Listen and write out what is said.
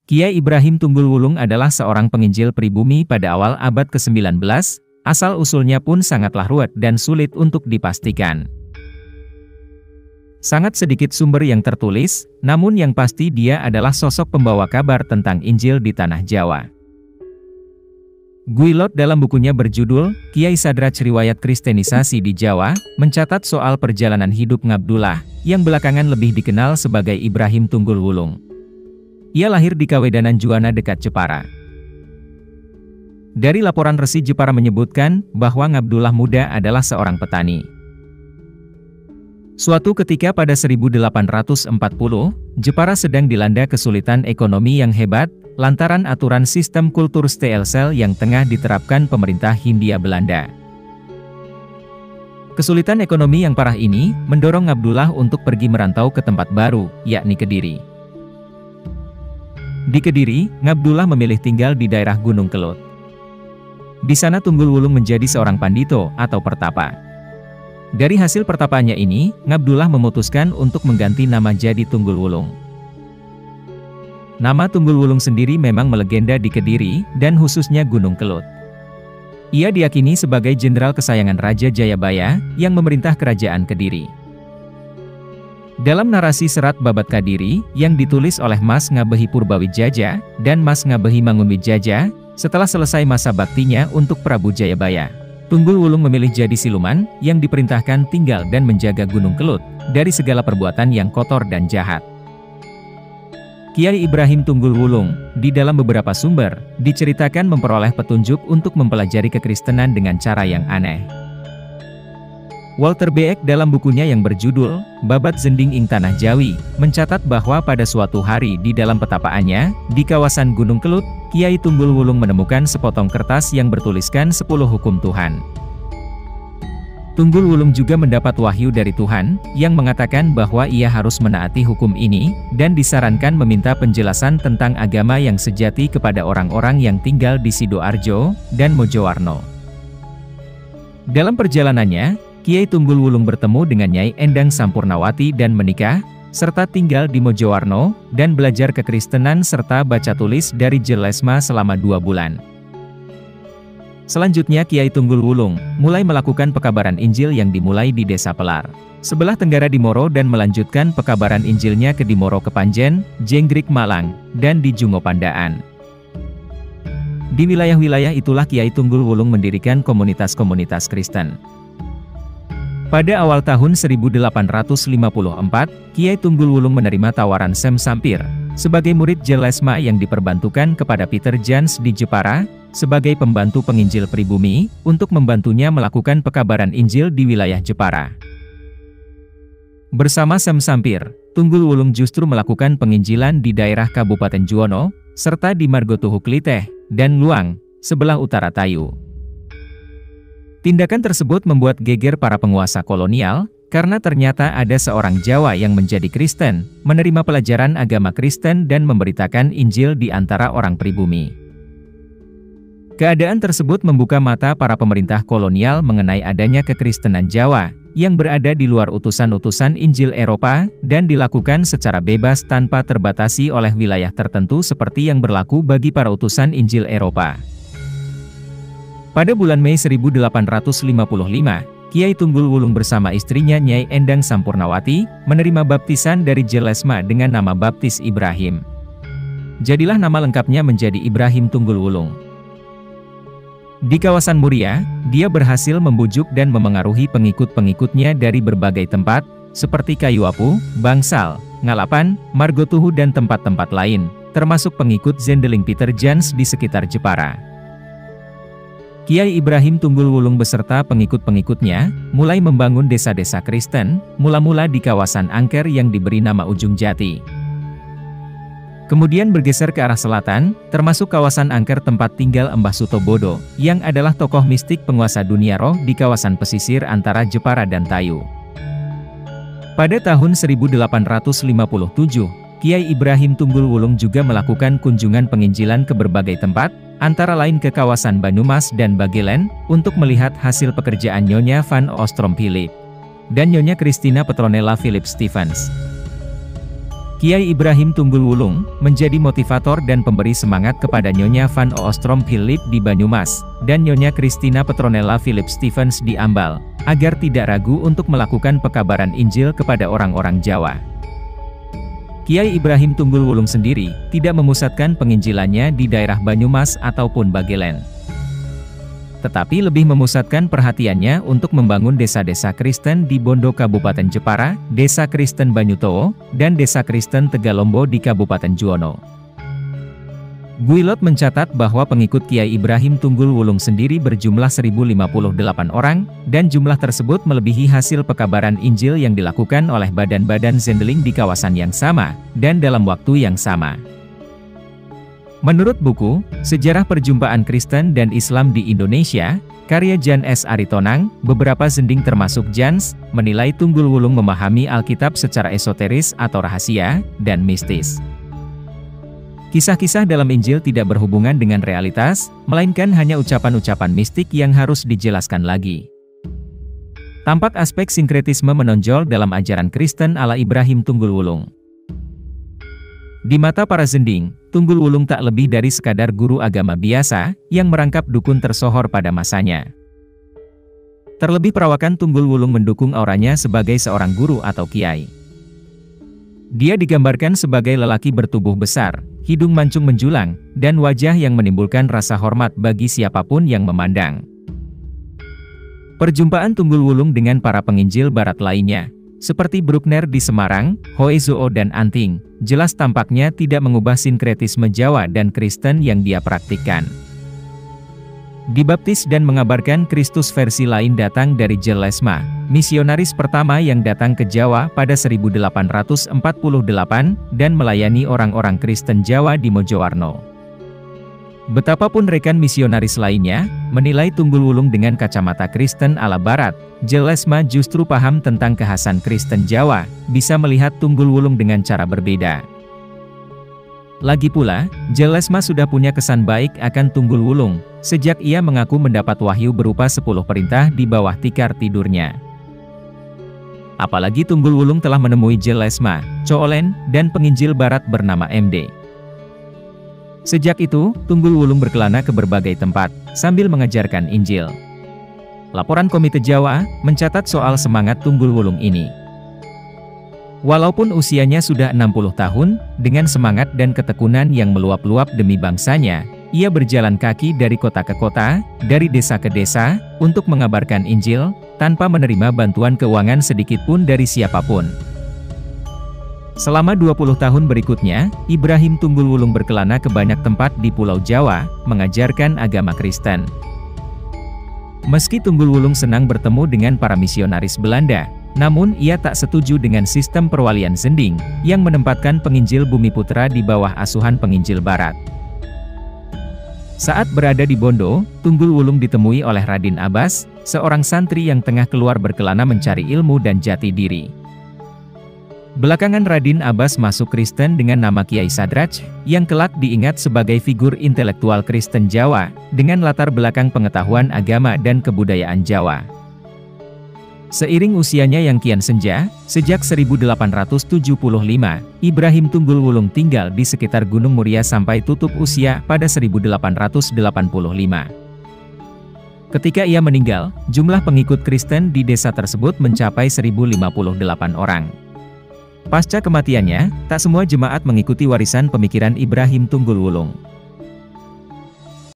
Kiai Ibrahim Tunggul Wulung adalah seorang penginjil pribumi pada awal abad ke-19, asal-usulnya pun sangatlah ruwet dan sulit untuk dipastikan. Sangat sedikit sumber yang tertulis, namun yang pasti dia adalah sosok pembawa kabar tentang Injil di tanah Jawa. Guilot dalam bukunya berjudul, Kiai Sadraj Riwayat Kristenisasi di Jawa, mencatat soal perjalanan hidup Ngabdullah, yang belakangan lebih dikenal sebagai Ibrahim Tunggul Wulung. Ia lahir di Kawedanan Juwana dekat Jepara. Dari laporan Resi Jepara menyebutkan bahwa Ngabdullah muda adalah seorang petani. Suatu ketika pada 1840, Jepara sedang dilanda kesulitan ekonomi yang hebat, lantaran aturan sistem kultur stelsel yang tengah diterapkan pemerintah Hindia Belanda. Kesulitan ekonomi yang parah ini mendorong Ngabdullah untuk pergi merantau ke tempat baru, yakni Kediri. Di Kediri, Ngabdullah memilih tinggal di daerah Gunung Kelut. Di sana Tunggul Wulung menjadi seorang pandito atau pertapa. Dari hasil pertapaannya ini, Ngabdullah memutuskan untuk mengganti nama jadi Tunggul Wulung. Nama Tunggul Wulung sendiri memang melegenda di Kediri, dan khususnya Gunung Kelut. Ia diyakini sebagai jenderal kesayangan Raja Jayabaya, yang memerintah kerajaan Kediri. Dalam narasi serat Babat Kadiri, yang ditulis oleh Mas Ngabehi Purbawijaya, dan Mas Ngabehi Mangunwijaya, setelah selesai masa baktinya untuk Prabu Jayabaya, Tunggul Wulung memilih jadi siluman, yang diperintahkan tinggal dan menjaga Gunung Kelut, dari segala perbuatan yang kotor dan jahat. Kiai Ibrahim Tunggul Wulung, di dalam beberapa sumber, diceritakan memperoleh petunjuk untuk mempelajari kekristenan dengan cara yang aneh. Walter Beek dalam bukunya yang berjudul, Babat Zending ing Tanah Jawi, mencatat bahwa pada suatu hari di dalam petapaannya, di kawasan Gunung Kelut, Kiai Tunggul Wulung menemukan sepotong kertas yang bertuliskan 10 hukum Tuhan. Tunggul Wulung juga mendapat wahyu dari Tuhan, yang mengatakan bahwa ia harus menaati hukum ini, dan disarankan meminta penjelasan tentang agama yang sejati kepada orang-orang yang tinggal di Sidoarjo, dan Mojowarno. Dalam perjalanannya, Kiai Tunggul Wulung bertemu dengan Nyai Endang Sampurnawati dan menikah, serta tinggal di Mojowarno, dan belajar kekristenan serta baca tulis dari Jelesma selama 2 bulan. Selanjutnya Kiai Tunggul Wulung mulai melakukan pekabaran Injil yang dimulai di Desa Pelar, sebelah tenggara Dimoro, dan melanjutkan pekabaran Injilnya ke Dimoro Kepanjen, Jenggrik Malang, dan di Jungo Pandaan. Di wilayah-wilayah itulah Kiai Tunggul Wulung mendirikan komunitas-komunitas Kristen. Pada awal tahun 1854, Kiai Tunggul Wulung menerima tawaran Sem Sampir, sebagai murid Jelesma yang diperbantukan kepada Peter Jans di Jepara, sebagai pembantu penginjil pribumi, untuk membantunya melakukan pekabaran Injil di wilayah Jepara. Bersama Sem Sampir, Tunggul Wulung justru melakukan penginjilan di daerah Kabupaten Juwono, serta di Margotuhu Kliteh, dan Luang, sebelah utara Tayu. Tindakan tersebut membuat geger para penguasa kolonial, karena ternyata ada seorang Jawa yang menjadi Kristen, menerima pelajaran agama Kristen dan memberitakan Injil di antara orang pribumi. Keadaan tersebut membuka mata para pemerintah kolonial mengenai adanya kekristenan Jawa, yang berada di luar utusan-utusan Injil Eropa, dan dilakukan secara bebas tanpa terbatasi oleh wilayah tertentu seperti yang berlaku bagi para utusan Injil Eropa. Pada bulan Mei 1855, Kiai Tunggul Wulung bersama istrinya Nyai Endang Sampurnawati, menerima baptisan dari Jelesma dengan nama baptis Ibrahim. Jadilah nama lengkapnya menjadi Ibrahim Tunggul Wulung. Di kawasan Muria, dia berhasil membujuk dan memengaruhi pengikut-pengikutnya dari berbagai tempat, seperti Kayuapu, Bangsal, Ngalapan, Margotuhu dan tempat-tempat lain, termasuk pengikut Zendeling Peter Jans di sekitar Jepara. Kiai Ibrahim Tunggul Wulung beserta pengikut-pengikutnya, mulai membangun desa-desa Kristen, mula-mula di kawasan Angker yang diberi nama Ujung Jati. Kemudian bergeser ke arah selatan, termasuk kawasan Angker tempat tinggal Mbah Sutobodo, yang adalah tokoh mistik penguasa dunia roh di kawasan pesisir antara Jepara dan Tayu. Pada tahun 1857, Kiai Ibrahim Tunggul Wulung juga melakukan kunjungan penginjilan ke berbagai tempat, antara lain ke kawasan Banyumas dan Bagelen, untuk melihat hasil pekerjaan Nyonya Van Ostrom Philip dan Nyonya Christina Petronella Philip Stevens. Kiai Ibrahim Tunggul Wulung menjadi motivator dan pemberi semangat kepada Nyonya Van Oostrom Philip di Banyumas, dan Nyonya Christina Petronella Philip Stevens di Ambal, agar tidak ragu untuk melakukan pekabaran Injil kepada orang-orang Jawa. Kiai Ibrahim Tunggul Wulung sendiri tidak memusatkan penginjilannya di daerah Banyumas ataupun Bagelen, tetapi lebih memusatkan perhatiannya untuk membangun desa-desa Kristen di Bondo Kabupaten Jepara, Desa Kristen Banyutowo, dan Desa Kristen Tegalombo di Kabupaten Juwono. Guilot mencatat bahwa pengikut Kiai Ibrahim Tunggul Wulung sendiri berjumlah 1058 orang, dan jumlah tersebut melebihi hasil pekabaran Injil yang dilakukan oleh badan-badan Zendeling di kawasan yang sama, dan dalam waktu yang sama. Menurut buku, Sejarah Perjumpaan Kristen dan Islam di Indonesia, karya Jan S. Aritonang, beberapa zending termasuk Jans, menilai Tunggul Wulung memahami Alkitab secara esoteris atau rahasia, dan mistis. Kisah-kisah dalam Injil tidak berhubungan dengan realitas, melainkan hanya ucapan-ucapan mistik yang harus dijelaskan lagi. Tampak aspek sinkretisme menonjol dalam ajaran Kristen ala Ibrahim Tunggul Wulung. Di mata para zending, Tunggul Wulung tak lebih dari sekadar guru agama biasa, yang merangkap dukun tersohor pada masanya. Terlebih perawakan Tunggul Wulung mendukung auranya sebagai seorang guru atau kiai. Dia digambarkan sebagai lelaki bertubuh besar, hidung mancung menjulang, dan wajah yang menimbulkan rasa hormat bagi siapapun yang memandang. Perjumpaan Tunggul Wulung dengan para penginjil barat lainnya, seperti Bruckner di Semarang, Hoezoo dan Anting, jelas tampaknya tidak mengubah sinkretisme Jawa dan Kristen yang dia praktikkan. Dibaptis dan mengabarkan Kristus versi lain datang dari Jelesma, misionaris pertama yang datang ke Jawa pada 1848 dan melayani orang-orang Kristen Jawa di Mojowarno. Betapapun rekan misionaris lainnya menilai Tunggul Wulung dengan kacamata Kristen ala Barat, Jelesma justru paham tentang kekhasan Kristen Jawa, bisa melihat Tunggul Wulung dengan cara berbeda. Lagi pula, Jelesma sudah punya kesan baik akan Tunggul Wulung, sejak ia mengaku mendapat wahyu berupa 10 perintah di bawah tikar tidurnya. Apalagi Tunggul Wulung telah menemui Jelesma, Coolen, dan penginjil Barat bernama MD. Sejak itu, Tunggul Wulung berkelana ke berbagai tempat, sambil mengajarkan Injil. Laporan Komite Jawa mencatat soal semangat Tunggul Wulung ini. Walaupun usianya sudah 60 tahun, dengan semangat dan ketekunan yang meluap-luap demi bangsanya, ia berjalan kaki dari kota ke kota, dari desa ke desa, untuk mengabarkan Injil, tanpa menerima bantuan keuangan sedikitpun dari siapapun. Selama 20 tahun berikutnya, Ibrahim Tunggul Wulung berkelana ke banyak tempat di Pulau Jawa, mengajarkan agama Kristen. Meski Tunggul Wulung senang bertemu dengan para misionaris Belanda, namun ia tak setuju dengan sistem perwalian zending, yang menempatkan penginjil Bumiputra di bawah asuhan penginjil Barat. Saat berada di Bondo, Tunggul Wulung ditemui oleh Radin Abbas, seorang santri yang tengah keluar berkelana mencari ilmu dan jati diri. Belakangan Radin Abbas masuk Kristen dengan nama Kiai Sadraj, yang kelak diingat sebagai figur intelektual Kristen Jawa, dengan latar belakang pengetahuan agama dan kebudayaan Jawa. Seiring usianya yang kian senja, sejak 1875, Ibrahim Tunggul Wulung tinggal di sekitar Gunung Muria sampai tutup usia pada 1885. Ketika ia meninggal, jumlah pengikut Kristen di desa tersebut mencapai 1058 orang. Pasca kematiannya, tak semua jemaat mengikuti warisan pemikiran Ibrahim Tunggul Wulung.